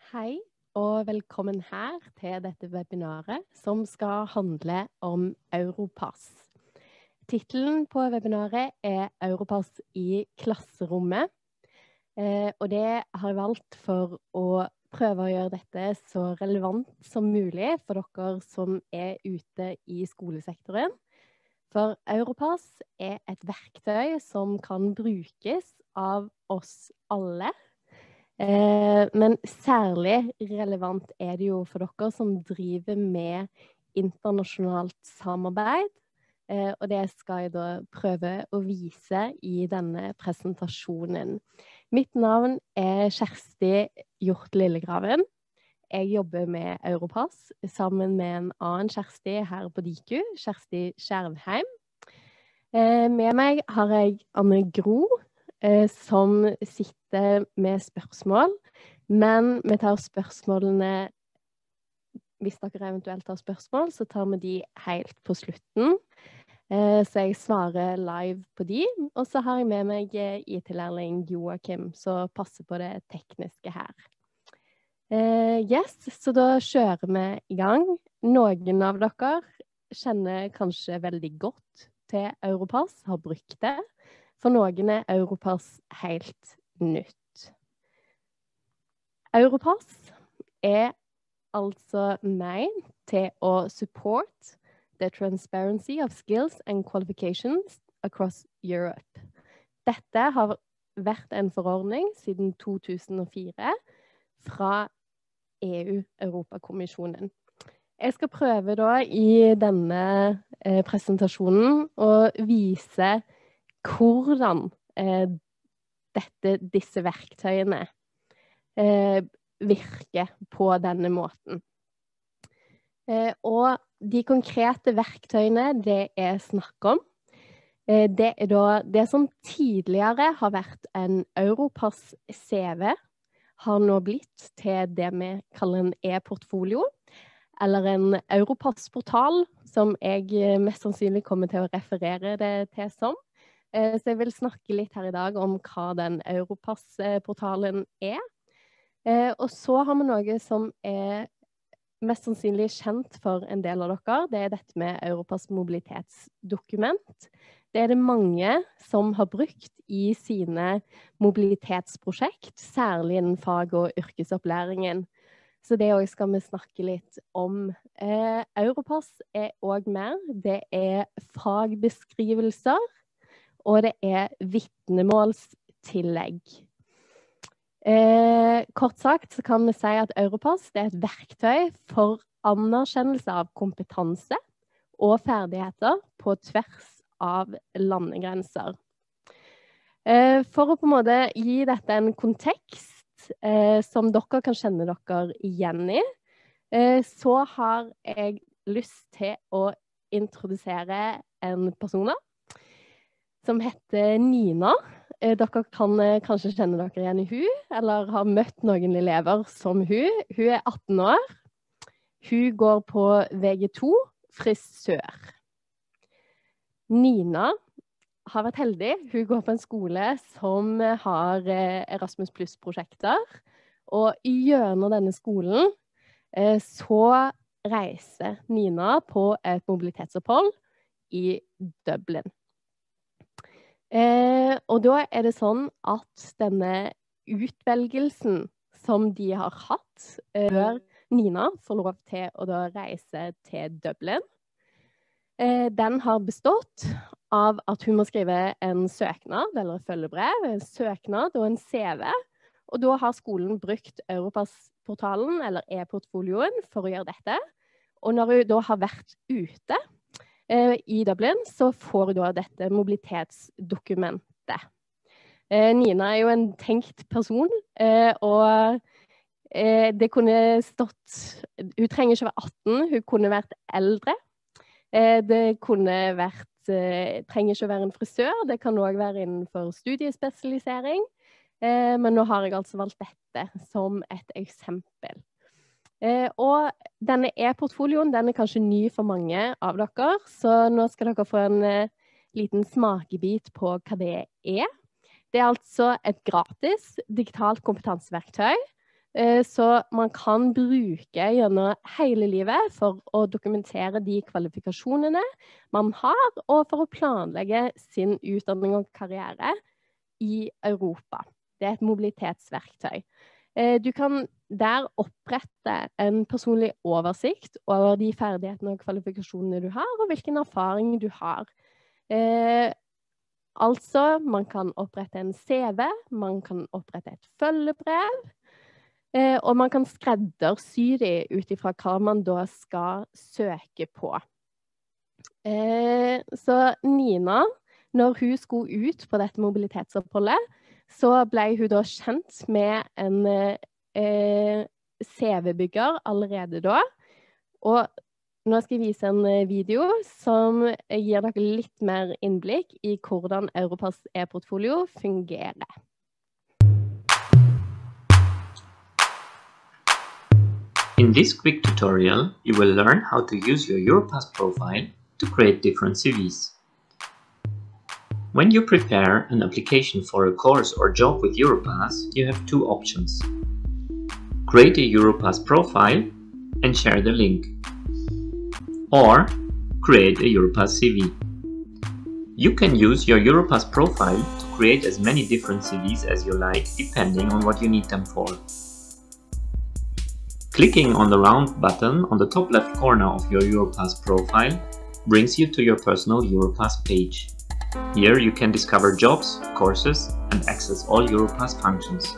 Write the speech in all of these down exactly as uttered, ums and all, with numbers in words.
Hei og velkommen her til dette webinaret som skal handle om Europass. Titelen på webinaret er Europass i klasserommet, eh, og det har jeg valgt for å prøve å gjøre dette så relevant som mulig for dere som er ute i skolesektoren. For Europass er et verktøy som kan brukes av oss alle. Eh, men særlig relevant er det jo for dere som driver med internasjonalt samarbeid, eh, og det skal jeg da prøve å vise i denne presentasjonen. Mitt navn er Kjersti Hjort Lillegraven. Jeg jobber med Europass sammen med en annen Kjersti her på Diku, Kjersti Skjervheim. Eh, med meg har jeg Anne Gro, som sitter med spørsmål, men vi tar spørsmålene, hvis dere eventuelt har spørsmål, så tar vi de helt på slutten, så jeg svarer live på de, og så har jeg med meg I T-lærling Joakim, som passer på det tekniske her. Yes, så da kjører vi I gang. Noen av dere kjenner kanskje veldig godt til Europass, har brukt det. For noen er Europass helt nytt. Europass er altså ment til å support the transparency of skills and qualifications across Europe. Dette har vært en forordning siden to tusen og fire fra E U, Europakommisjonen. Jeg skal prøve da I denne eh, presentasjonen å vise hvordan eh, dette, disse verktøyene eh, virker på denne måten. Eh, og de konkrete verktøyene det er snakk om, eh, det er da det som tidligere har vært en Europass C V, har nå blitt til det vi kaller en e-portfolio, eller en Europass-portal, som jeg mest sannsynlig kommer til å referere det til som. Så jeg vil snakke litt her I dag om hva den Europass-portalen er. Og så har vi noe som er mest sannsynlig kjent for en del av dere. Det er dette med Europass mobilitetsdokument. Det er det mange som har brukt I sine mobilitetsprosjekt, særlig innen fag- og yrkesopplæringen. Så det også skal vi snakke litt om. Europass er også mer. Det er fagbeskrivelser, og det er vitnemålstillegg. Eh, kort sagt så kan vi si at Europass det er et verktøy for anerkjennelse av kompetanse og ferdigheter på tvers av landegrenser. Eh, for å på en måte gi dette en kontekst eh, som dere kan kjenne dere igjen I, eh, så har jeg lyst til å introdusere en person som heter Nina. Dere kan kanskje kjenne dere igjen I hun, eller har møtt noen elever som hun. Hun er atten år. Hun går på V G to, frisør. Nina har vært heldig. Hun går på en skole som har Erasmus Plus-prosjekter, og gjennom denne skolen så reiser Nina på et mobilitetsopphold I Dublin. Eh, og da er det sånn at denne utvelgelsen som de har hatt, før eh, Nina får lov til å da reise til Dublin, eh, den har bestått av at hun må skrive en søknad, eller følgebrev, en søknad og en C V, og da har skolen brukt Europass-portalen, eller e-portfolioen, for å gjøre dette. Og når hun da har vært ute, I Dublin, så får du da dette mobilitetsdokumentet. Nina er jo en tenkt person, og det kunne stått, hun trenger ikke være atten, hun kunne vært eldre. Det kunne vært, trenger ikke være en frisør, det kan også være innenfor studiespesialisering, men nå har jeg altså valgt dette som et eksempel. Eh, og denne e-portfolioen, den er kanskje ny for mange av dere, så nå skal dere få en eh, liten smakebit på hva det er. Det er altså et gratis digitalt kompetanseverktøy Så man kan bruke gjennom hele livet for å dokumentere de kvalifikasjonene man har, og for å planlegge sin utdanning og karriere i Europa. Det er et mobilitetsverktøy. Du kan der opprette en personlig oversikt over de ferdighetene og kvalifikasjonene du har, og hvilken erfaring du har. Eh, altså, man kan opprette en C V, man kan opprette et følgebrev, eh, og man kan skreddersy det ut ifra hva man da skal søke på. Eh, så Nina, når hun skulle ut på dette mobilitetsoppholdet, så ble hun da kjent med en eh, C V-bygger allerede da. Og nå skal jeg vise en video som gir dere litt mer innblikk i hvordan Europass e-portfolio fungerer. In this quick tutorial, you will learn how to use your Europass profile to create different C Vs. When you prepare an application for a course or job with Europass, you have two options. Create a Europass profile and share the link. Or create a Europass C V. You can use your Europass profile to create as many different C Vs as you like, depending on what you need them for. Clicking on the round button on the top left corner of your Europass profile brings you to your personal Europass page. Here you can discover jobs, courses, and access all Europass functions.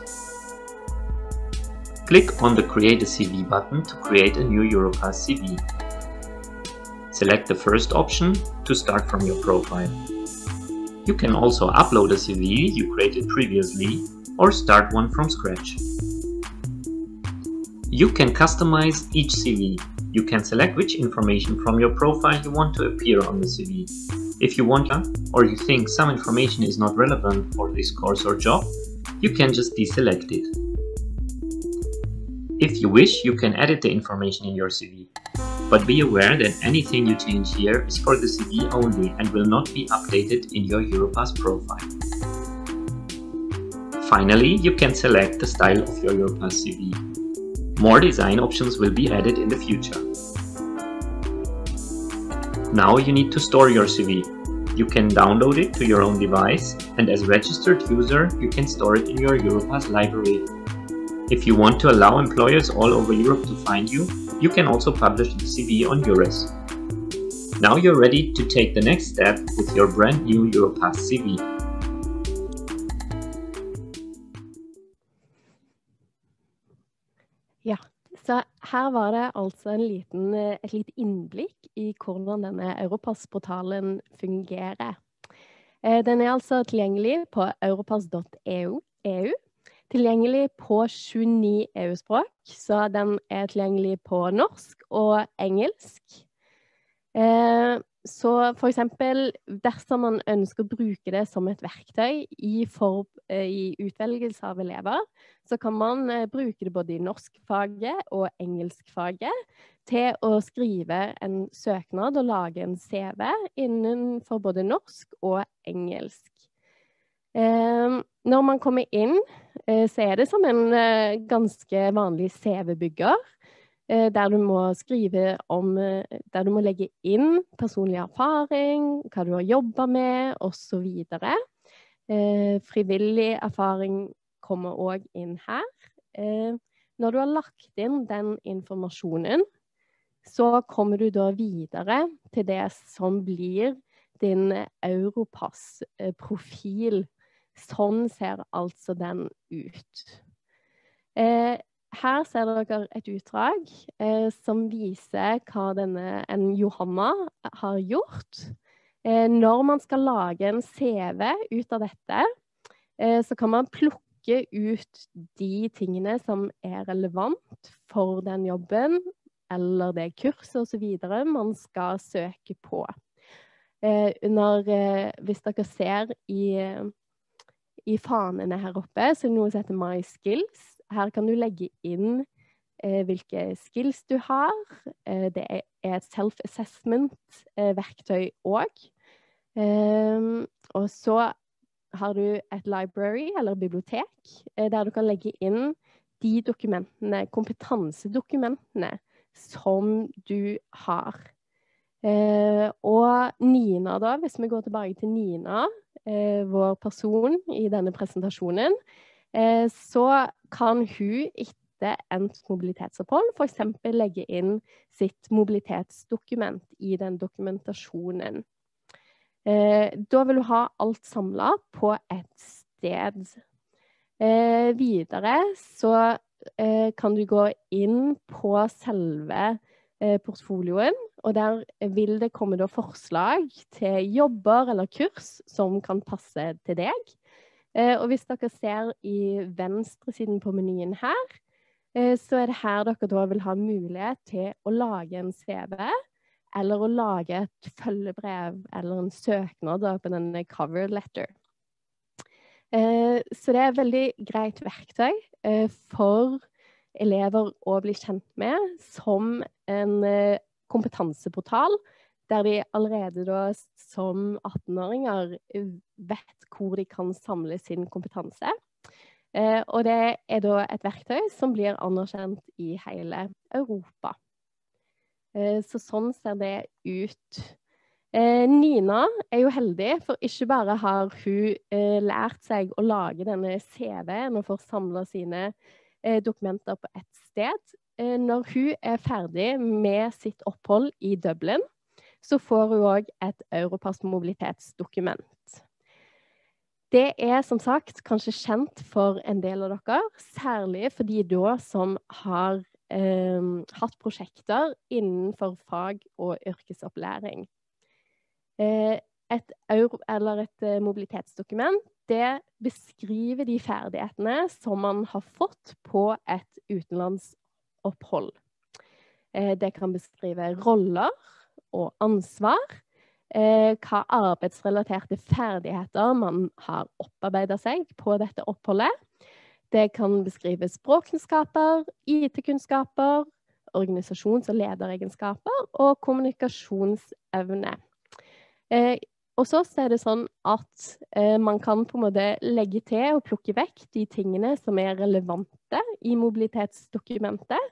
Click on the Create a C V button to create a new Europass C V. Select the first option to start from your profile. You can also upload a C V you created previously or start one from scratch. You can customize each C V. You can select which information from your profile you want to appear on the C V. If you want or you think some information is not relevant for this course or job, you can just deselect it. If you wish, you can edit the information in your C V. But be aware that anything you change here is for the C V only and will not be updated in your Europass profile. Finally, you can select the style of your Europass C V. More design options will be added in the future. Now you need to store your C V. You can download it to your own device, and as registered user, you can store it in your Europass library. If you want to allow employers all over Europe to find you, you can also publish the C V on Eures. Now you're ready to take the next step with your brand new Europass C V. Ja, så her var det altså en liten, et lite innblikk i hvordan denne Europass-portalen fungerer. Den er altså tilgjengelig på europass punktum e u, tilgjengelig på tjueni E U-språk, så den er tilgjengelig på norsk og engelsk. Så for eksempel, dersom man ønsker å bruke det som et verktøy i, for, i utvelgelse av elever, så kan man bruke det både i norskfaget og engelskfaget til å skrive en søknad og lage en C V innenfor både norsk og engelsk. Når man kommer inn, så er det som en ganske vanlig C V-bygger, der du må skrive om, der du må legge inn personlig erfaring, hva du har jobbet med, og så videre. Frivillig erfaring kommer også inn her. Når du har lagt inn den informasjonen, så kommer du da videre til det som blir din Europass-profil. Sånn ser altså den ut. Her ser dere et utdrag eh, som viser hva denne, en Johanna har gjort. Eh, når man skal lage en C V ut av dette, eh, så kan man plukke ut de tingene som er relevant for den jobben, eller det kurset og så videre man skal søke på. Eh, under, eh, hvis dere ser i, i fanene her oppe, så er det noe som heter My Skills. Her kan du legge inn eh, hvilke skills du har. Eh, det er et self-assessment-verktøy eh, også. Eh, og så har du et library, eller bibliotek, eh, der du kan legge inn de dokumentene, kompetansedokumentene som du har. Eh, og Nina da, hvis vi går tilbake til Nina, eh, vår person i denne presentasjonen, eh, så kan hun etter endt mobilitetsopphold for eksempel legge inn sitt mobilitetsdokument i den dokumentasjonen. Eh, da vil du ha alt samlet på et sted. Eh, videre så eh, kan du gå inn på selve eh, portfolioen, og der vil det komme da forslag til jobber eller kurs som kan passe til deg. Eh, og hvis dere ser i venstre siden på menyen her, eh, så er det her dere da vil ha mulighet til å lage en C V, eller å lage et følgebrev eller en søknad da, på denne cover letter. Eh, så det er et veldig greit verktøy eh, for elever å bli kjent med som en eh, kompetanseportal, der de allerede da som attenåringer vet hvor de kan samle sin kompetanse. Eh, og det er da et verktøy som blir anerkjent i hele Europa. Eh, så sånn ser det ut. Eh, Nina er jo heldig, for ikke bare har hun eh, lært seg å lage denne C V-en og får samlet sine eh, dokumenter på ett sted. Eh, når hun er ferdig med sitt opphold i Dublin, så får hun også et Europass mobilitetsdokument. Det er som sagt kanskje kjent for en del av dere, særlig for de da som har eh, hatt prosjekter innenfor fag- og yrkesopplæring. Et, euro, eller et mobilitetsdokument, det beskriver de ferdighetene som man har fått på et utenlandsopphold. Det kan beskrive roller og ansvar, hva arbeidsrelaterte ferdigheter man har opparbeidet seg på dette oppholdet. Det kan beskrive språkkunnskaper, I T-kunnskaper, organisasjons- og lederegenskaper og kommunikasjonsevne. Eh, og så er det sånn at eh, man kan på en måte legge til og plukke vekk de tingene som er relevante i mobilitetsdokumentet,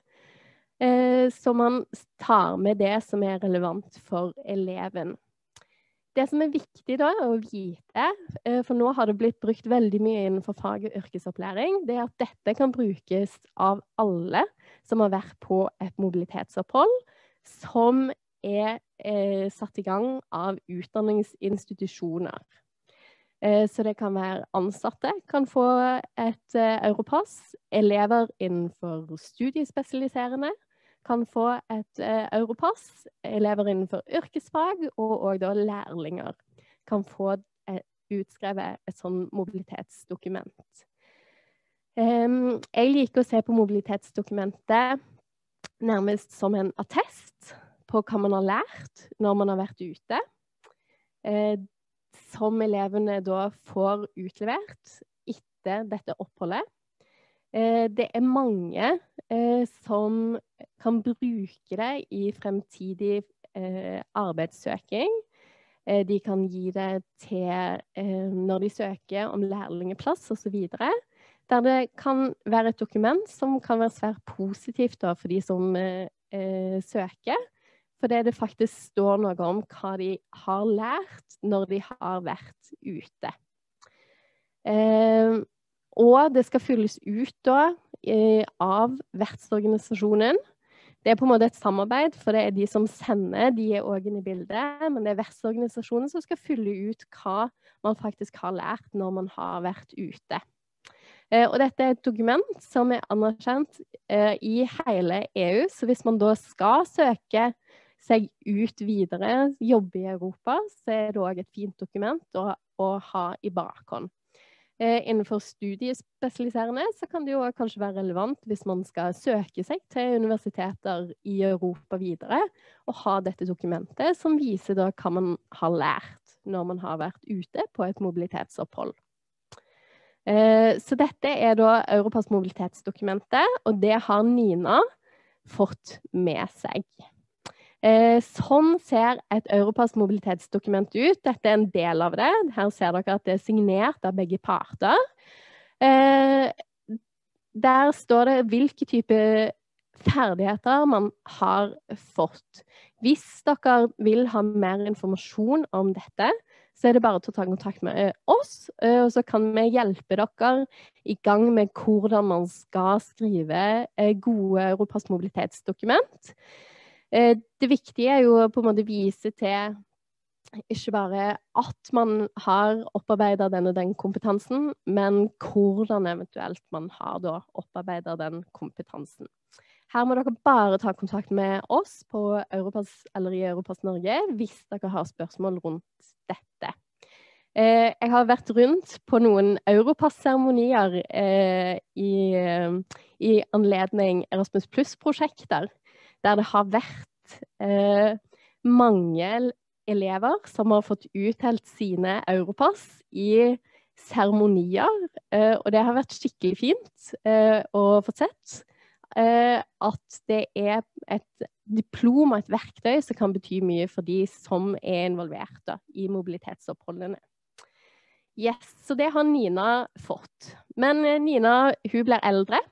eh, så man tar med det som er relevant for eleven. Det som er viktig da å vite, eh, for nå har det blitt brukt veldig mye innenfor fag- og yrkesopplæring, det er at dette kan brukes av alle som har vært på et mobilitetsopphold, som er eh, satt i gang av utdanningsinstitusjoner. Eh, så det kan være ansatte, kan få et eh, Europass, elever innenfor studiespesialiserende kan få et eh, Europass, elever innenfor yrkesfag og, og da lærlinger kan få et, utskrevet et sånn mobilitetsdokument. Eh, jeg liker å se på mobilitetsdokumentet nærmest som en attest på hva man har lært når man har vært ute, eh, som elevene da får utlevert etter dette oppholdet. Eh, det er mange eh, som kan bruke det i fremtidig eh, arbeidssøking. Eh, de kan gi det til eh, når de søker om lærlingeplass og så videre, der det kan være et dokument som kan være svært positivt da, for de som eh, eh, søker, fordi det faktisk står noe om hva de har lært når de har vært ute. Eh, og det skal fylles ut da, eh, av vertsorganisasjonen. Det er på en måte et samarbeid, for det er de som sender, de er også inne i bildet, men det er vertsorganisasjonen som skal fylle ut hva man faktisk har lært når man har vært ute. Eh, og dette er et dokument som er anerkjent eh, i hele E U, så hvis man da skal søke seg ut videre, jobbe i Europa, så er det også et fint dokument å, å ha i bakhånd. Eh, innenfor studiespesialiserende så kan det jo kanskje være relevant hvis man skal søke seg til universiteter i Europa videre, og ha dette dokumentet som viser da hva man har lært når man har vært ute på et mobilitetsopphold. Eh, så dette er da Europass mobilitetsdokumentet, og det har Nina fått med seg. Eh, sånn ser et Europass mobilitetsdokument ut. Dette er en del av det. Her ser dere at det er signert av begge parter. Eh, der står det hvilke type ferdigheter man har fått. Hvis dere vil ha mer informasjon om dette, så er det bare til å ta kontakt med oss, og så kan vi hjelpe dere i gang med hvordan man skal skrive gode Europass mobilitetsdokument. Det viktige er jo på en måte vise til ikke bare at man har opparbeidet den og den kompetansen, men hvordan eventuelt man har da opparbeidet den kompetansen. Her må dere bare ta kontakt med oss på Europass eller i Europass Norge hvis dere har spørsmål rundt dette. Eh, jeg har vært rundt på noen Europass-seremonier eh, i, i anledning Erasmus Plus-prosjekter, der det har vært eh, mange elever som har fått uttelt sine Europass i seremonier, eh, og det har vært skikkelig fint eh, å få sett eh, at det er et diplom og et verktøy som kan bety mye for de som er involvert da, i mobilitetsoppholdene. Yes, så det har Nina fått. Men eh, Nina, hun blir eldre.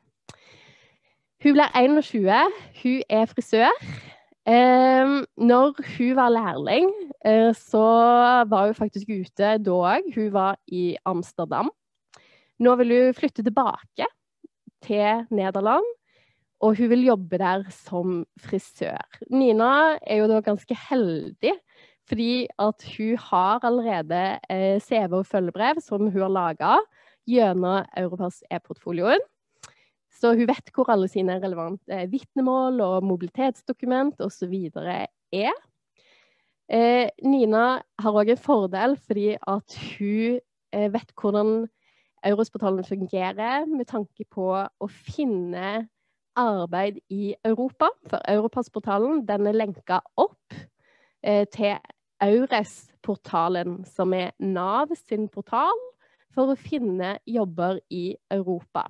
Hun blir tjueen, hun er frisør. Eh, når hun var lærling, eh, så var hun faktisk ute da også. Hun var i Amsterdam. Nå vil hun flytte tilbake til Nederland, og hun vil jobbe der som frisør. Nina er jo da ganske heldig, fordi at hun har allerede eh, C V og følgebrev som hun har laget gjennom Europass e-portfolioen. Så hun vet hvor alle sine relevante vitnemål og mobilitetsdokument og så videre er. Eh, Nina har også en fordel fordi at hun eh, vet hvordan Eurosportalen fungerer med tanke på å finne arbeid i Europa. For Europassportalen, den er lenket opp eh, til EURES-portalen, som er Nav sin portal for å finne jobber i Europa.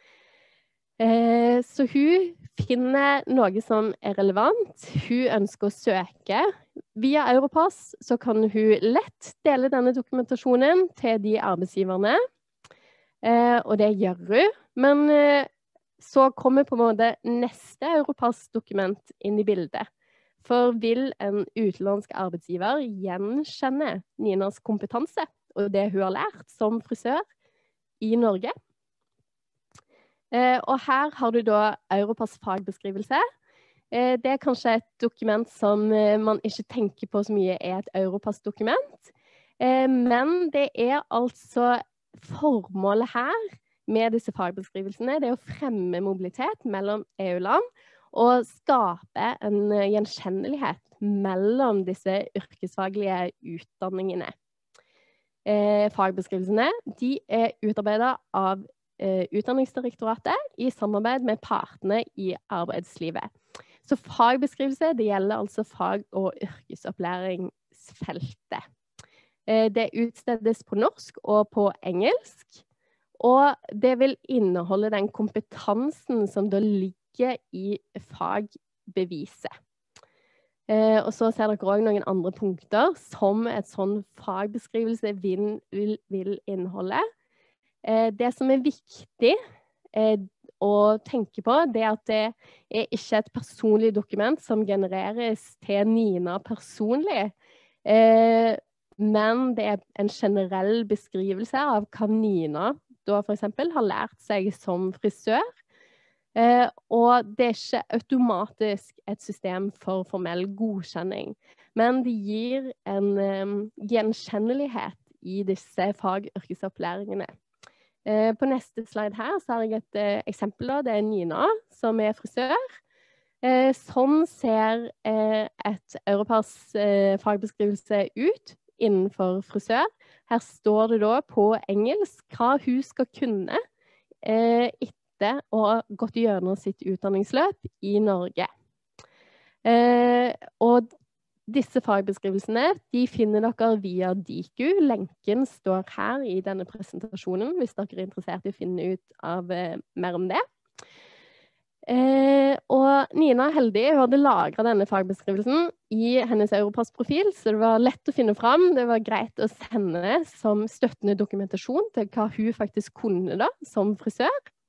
Eh, så hun finner noe som er relevant. Hun ønsker å søke. Via Europass så kan hun lett dele denne dokumentasjonen til de arbeidsgiverne. Eh, og det gjør hun. Men eh, så kommer på en måte neste Europass-dokument inn i bildet. For vil en utenlandsk arbeidsgiver gjenkjenne Ninas kompetanse og det hun har lært som frisør i Norge? Eh, og her har du da Europass fagbeskrivelse. Eh, det er kanskje et dokument som eh, man ikke tenker på så mye er et Europass-dokument. Eh, men det er altså formålet her med disse fagbeskrivelsene, det er å fremme mobilitet mellom E U-land og skape en gjenkjennelighet mellom disse yrkesfaglige utdanningene. Eh, fagbeskrivelsene de er utarbeidet av eh, Utdanningsdirektoratet i samarbeid med partene i arbeidslivet. Så fagbeskrivelse det gjelder altså fag- og yrkesopplæringsfeltet. Eh, det utstedes på norsk og på engelsk, og det vil inneholde den kompetansen som da ligger i fagbeviset. Eh, og så ser dere også noen andre punkter som et sånn fagbeskrivelse vil, vil, vil inneholde. Eh, det som er viktig eh, å tenke på, det er at det er ikke et personlig dokument som genereres til Nina personlig, eh, men det er en generell beskrivelse av hva Nina da for eksempel har lært seg som frisør. Eh, og det er ikke automatisk et system for formell godkjenning, men det gir en eh, gjenkjennelighet i disse fag-yrkesopplæringene. Eh, på neste slide her så har jeg et eh, eksempel, da. Det er Nina som er frisør. Eh, sånn ser eh, et Europass eh, fagbeskrivelse ut innenfor frisør. Her står det da på engelsk hva hun skal kunne eh, etter å ha gått gjennom sitt utdanningsløp i Norge. Eh, og disse fagbeskrivelsene de finner dere via Diku. Lenken står her i denne presentasjonen hvis dere er interessert i å finne ut av eh, mer om det. Eh, og Nina er heldig, hun hadde lagret denne fagbeskrivelsen i hennes Europass-profil, så det var lett å finne fram. Det var greit å sende som støttende dokumentasjon til hva hun faktisk kunne da, som frisør.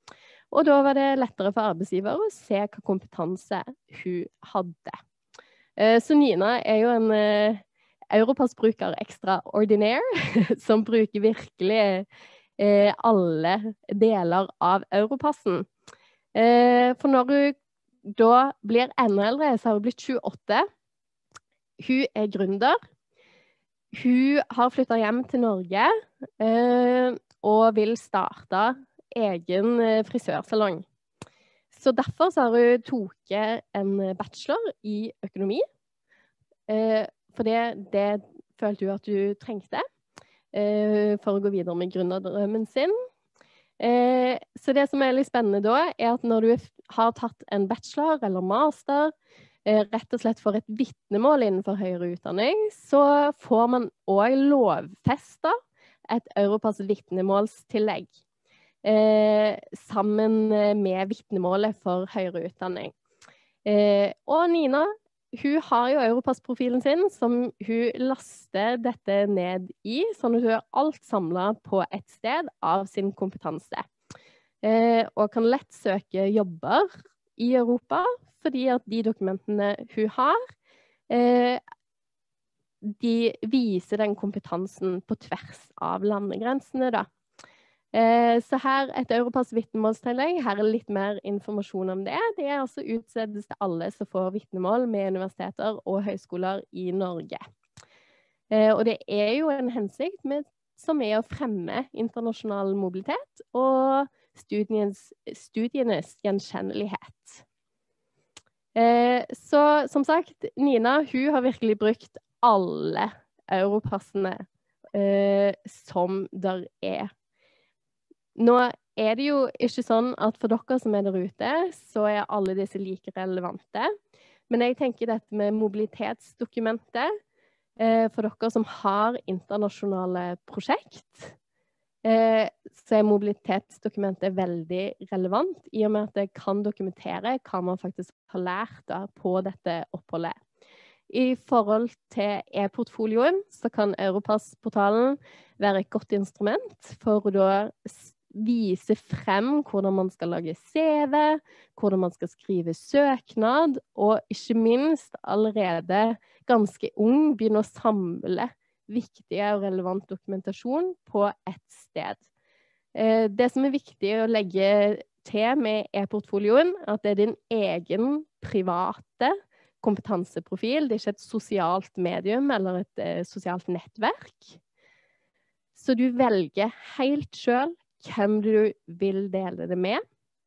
Og da var det lettere for arbeidsgiver å se hva kompetanse hun hadde. Så Nina er jo en Europass-bruker extraordinaire, som bruker virkelig alle deler av Europassen. For når hun da blir enda eldre, så har hun blitt tjueåtte. Hun er gründer. Hun har flyttet hjem til Norge og vil starte egen frisørsalong. Så derfor så har hun toket en bachelor i økonomi, for det, det følte hun at hun trengte for å gå videre med gründerdrømmen sin. Så det som er litt spennende da, er at når du har tatt en bachelor eller master, rett og slett for et vitnemål innenfor høyere utdanning, så får man også lovfestet et Europass vitnemålstillegg. Eh, sammen med vitnemålet for høyere utdanning. Eh, og Nina, hun har jo Europass-profilen sin, som hun laster dette ned i, sånn at hun har alt samlet på et sted av sin kompetanse. Eh, og kan lett søke jobber i Europa, fordi at de dokumentene hun har, eh, de viser den kompetansen på tvers av landegrensene da. Så her et Europass vitnemålstillegg, her er litt mer informasjon om det. Det er altså utstedes til alle som får vitnemål med universiteter og høyskoler i Norge. Og det er jo en hensikt med, som er å fremme internasjonal mobilitet og studienes, studienes gjenkjennelighet. Så som sagt, Nina, hun har virkelig brukt alle Europassene som der er. Nå er det jo ikke sånn at for dere som er der ute, så er alle disse like relevante. Men jeg tenker dette med mobilitetsdokumentet, eh, for dere som har internasjonale prosjekt, eh, så er mobilitetsdokumentet veldig relevant, i og med at det kan dokumentere hva man faktisk har lært da, på dette oppholdet. I forhold til e-portfolioen, så kan Europass-portalen være et godt instrument for å da vise frem hvordan man skal lage C V, hvordan man skal skrive søknad, og ikke minst allerede ganske ung begynne å samle viktige og relevant dokumentasjon på ett sted. Det som er viktig å legge til med e-portfolioen, at det er din egen private kompetanseprofil, det er ikke et sosialt medium eller et eh, sosialt nettverk. Så du velger helt selv hvem du vil dele det med,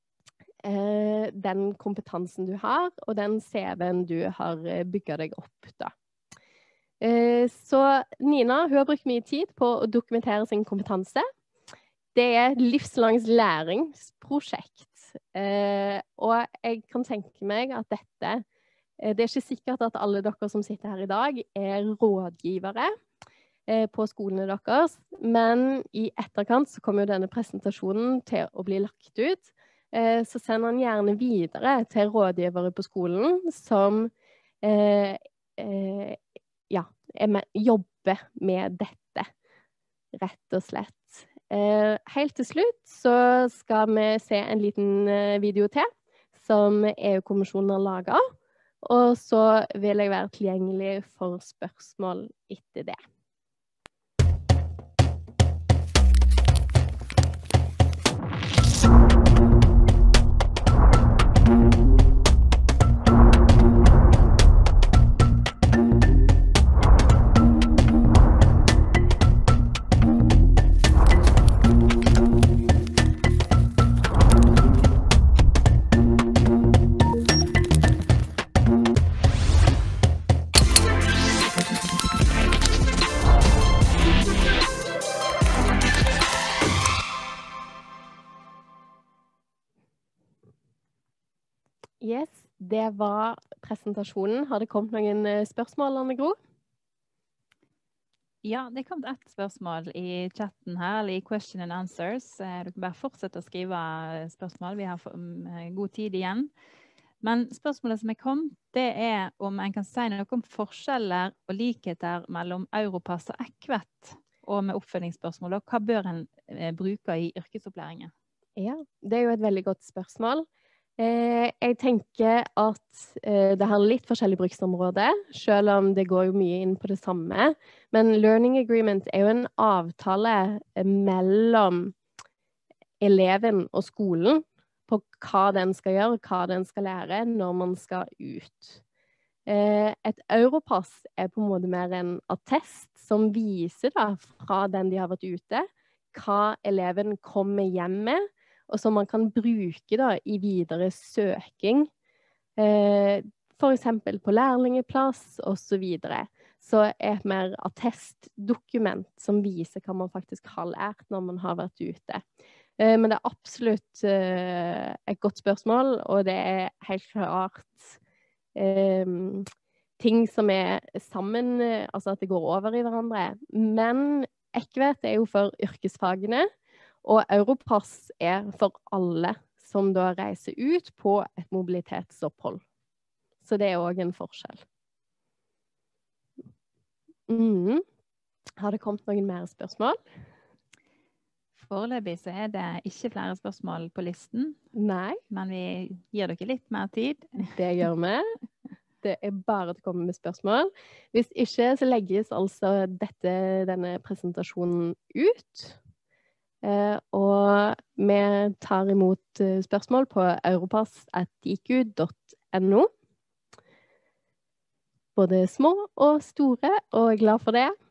eh, den kompetansen du har, og den C V-en du har bygget deg opp da. Eh, så Nina, hun har brukt mye tid på å dokumentere sin kompetanse. Det er et livslangs læringsprosjekt, eh, og jeg kan tenke meg at dette det er ikke sikkert at alle dere som sitter her i dag er rådgivere eh, på skolene deres, men i etterkant så kommer jo denne presentasjonen til å bli lagt ut. Eh, så sender den gjerne videre til rådgivere på skolen som eh, eh, ja, med, jobber med dette, rett og slett. Eh, helt til slutt så skal vi se en liten video til som E U-kommisjonen har laget. Og så vil jeg være tilgjengelig for spørsmål etter det. Yes, det var presentasjonen. Har det kommet noen spørsmål, Anne Gro? Ja, det kom et spørsmål i chatten her, eller i question and answers. Du kan bare fortsette å skrive spørsmål, vi har god tid igjen. Men spørsmålet som er kommet, det er om en kan si noe om forskjeller og likheter mellom Europass og Equet, og med oppfølgingsspørsmål, og hva bør en bruke i yrkesopplæringen? Ja, det er jo et veldig godt spørsmål. Eh, jeg tenker at eh, det har litt forskjellig bruksområde, selv om det går jo mye inn på det samme. Men Learning Agreement er jo en avtale eh, mellom eleven og skolen på hva den skal gjøre, hva den skal lære når man skal ut. Eh, et Europass er på en måte mer en attest som viser da, fra den de har vært ute, hva eleven kommer hjem med, og som man kan bruke da, i videre søking, eh, for eksempel på lærlingeplass og så videre. Så er et mer attestdokument som viser hva man faktisk har lært når man har vært ute. Eh, men det er absolutt eh, et godt spørsmål, og det er helt klart eh, ting som er sammen, altså at det går over i hverandre. Men ECVET er jo for yrkesfagene, og Europass er for alle som da reiser ut på et mobilitetsopphold. Så det er også en forskjell. Mm. Har det kommet noen mer spørsmål? Foreløpig så er det ikke flere spørsmål på listen. Nei. Men vi gir dere litt mer tid. Det gjør vi. Det er bare til å komme med spørsmål. Hvis ikke så legges altså dette, denne presentasjonen ut. Uh, og vi tar imot uh, spørsmål på europass at diku punktum no. Både små og store, og jeg er glad for det.